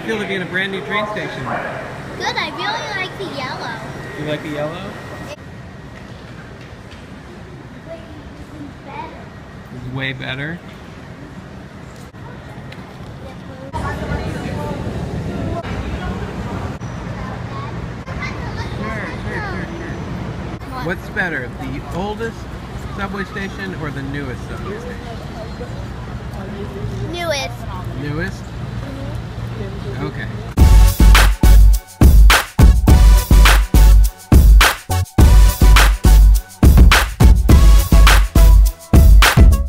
feel to be in a brand new train station? Good, I really like the yellow. You like the yellow? It's way better. Sure. What's better, the oldest subway station or the newest subway station? Newest. Newest?